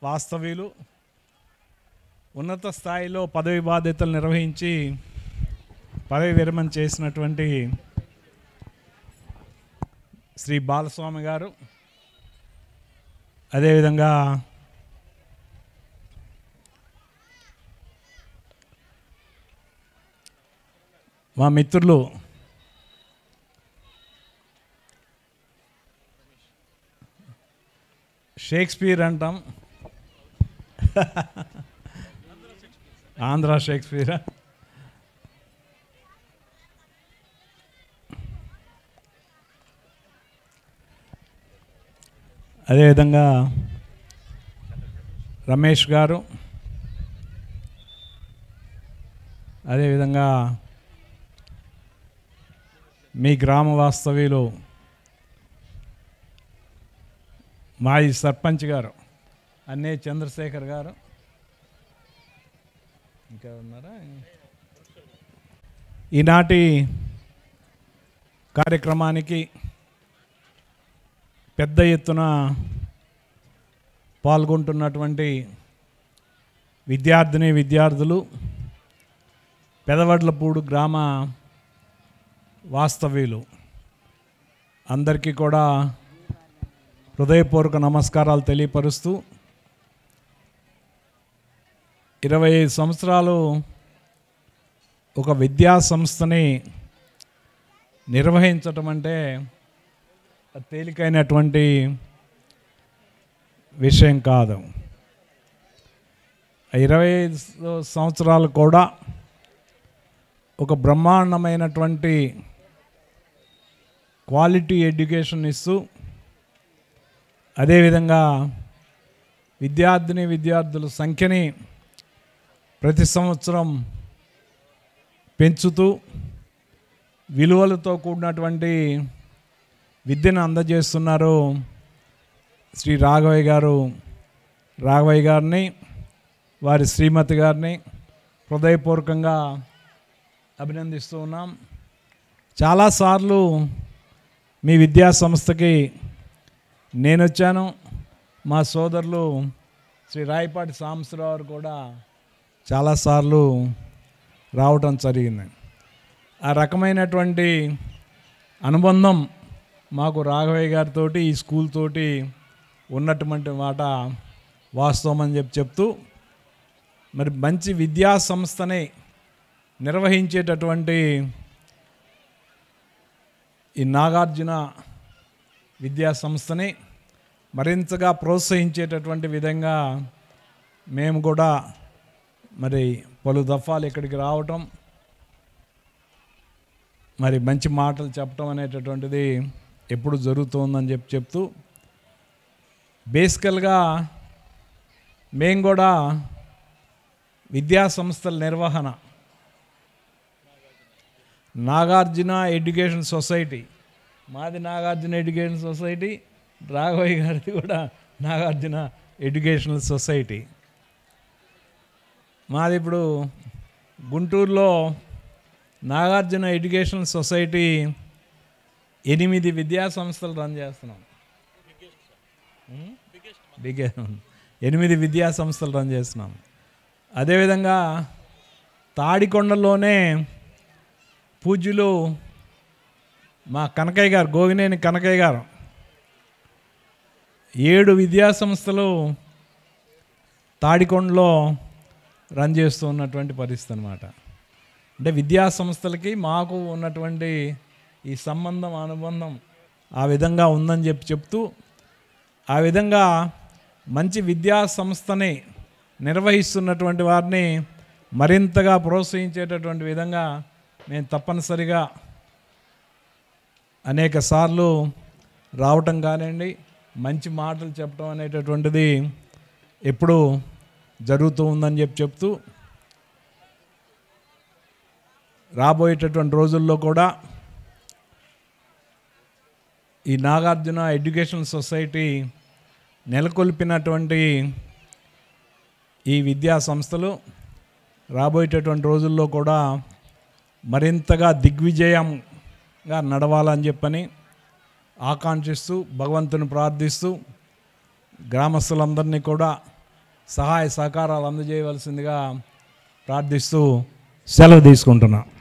వాస్తవ్యులు, ఉన్నత స్థాయిలో పదవి బాధ్యతలు నిర్వహించి పదవి విరమణ చేసినటువంటి శ్రీ బాలస్వామి గారు, అదేవిధంగా మా మిత్రులు షేక్స్పియర్ అంటాం, ఆంధ్ర షేక్స్పియర్, అదేవిధంగా రమేష్ గారు, అదేవిధంగా మీ గ్రామ వాస్తవ్యులు మాజీ సర్పంచ్ గారు అన్నే చంద్రశేఖర్ గారు, ఇంకా ఉన్నారా? ఈనాటి కార్యక్రమానికి పెద్ద ఎత్తున పాల్గొంటున్నటువంటి విద్యార్థిని విద్యార్థులు, పెదవడ్లపూడి గ్రామ వాస్తవ్యులు అందరికీ కూడా హృదయపూర్వక నమస్కారాలు తెలియపరుస్తూ, 25 సంవత్సరాలు ఒక విద్యా సంస్థని నిర్వహించటం అంటే తేలికైనటువంటి విషయం కాదు. 25 సంవత్సరాలు కూడా ఒక బ్రహ్మాండమైనటువంటి క్వాలిటీ ఎడ్యుకేషన్ ఇస్తూ, అదేవిధంగా విద్యార్థిని విద్యార్థుల సంఖ్యని ప్రతి సంవత్సరం పెంచుతూ విలువలతో కూడినటువంటి విద్యను అందజేస్తున్నారు శ్రీ రాఘవయ్య గారిని, వారి శ్రీమతి గారిని హృదయపూర్వకంగా అభినందిస్తూ ఉన్నాం. చాలాసార్లు మీ విద్యా సంస్థకి నేను వచ్చాను, మా సోదరులు శ్రీ రాయపాటి సాంబశివరావు కూడా చాలాసార్లు రావటం జరిగింది. ఆ రకమైనటువంటి అనుబంధం మాకు రాఘవయ్య గారితో ఈ స్కూల్ తోటి ఉన్నటువంటి మాట వాస్తవం అని చెప్తూ, మరి మంచి విద్యా సంస్థని నిర్వహించేటటువంటి ఈ నాగార్జున విద్యా సంస్థని మరింతగా ప్రోత్సహించేటటువంటి విధంగా మేము కూడా మరి పలు దఫాలు ఇక్కడికి రావటం, మరి మంచి మాటలు చెప్పటం అనేటటువంటిది ఎప్పుడు జరుగుతుందని చెప్తూ, బేసికల్గా మేము కూడా విద్యా సంస్థల నిర్వహణ నాగార్జున ఎడ్యుకేషన్ సొసైటీ, మాది నాగార్జున ఎడ్యుకేషన్ సొసైటీ, రాఘవయ్య గారిది కూడా నాగార్జున ఎడ్యుకేషనల్ సొసైటీ. మాది ఇప్పుడు గుంటూరులో నాగార్జున ఎడ్యుకేషనల్ సొసైటీ 8 విద్యా సంస్థలు రన్ చేస్తున్నాం. 8 విద్యా సంస్థలు రన్ చేస్తున్నాం. అదేవిధంగా తాడికొండలోనే పూజ్యులు మా కనకయ్య గారు, గోగినేని కనకయ్య గారు 7 విద్యా సంస్థలు తాడికొండలో రన్ చేస్తూ ఉన్నటువంటి పరిస్థితి అన్నమాట. అంటే విద్యా సంస్థలకి మాకు ఉన్నటువంటి ఈ సంబంధం అనుబంధం ఆ విధంగా ఉందని చెప్తూ, ఆ విధంగా మంచి విద్యా సంస్థని నిర్వహిస్తున్నటువంటి వారిని మరింతగా ప్రోత్సహించేటటువంటి విధంగా మేము తప్పనిసరిగా అనేక సార్లు రావటం కానివ్వండి, మంచి మాటలు చెప్పడం అనేటటువంటిది ఎప్పుడూ జరుగుతూ ఉందని చెప్తూ, రాబోయేటటువంటి రోజుల్లో కూడా ఈ నాగార్జున ఎడ్యుకేషన్ సొసైటీ నెలకొల్పినటువంటి ఈ విద్యా సంస్థలు రాబోయేటటువంటి రోజుల్లో కూడా మరింతగా దిగ్విజయంగా నడవాలని చెప్పని ఆకాంక్షిస్తూ, భగవంతుని ప్రార్థిస్తూ, గ్రామస్తులందరినీ కూడా సహాయ సహకారాలు అందజేయవలసిందిగా ప్రార్థిస్తూ సెలవు తీసుకుంటున్నా.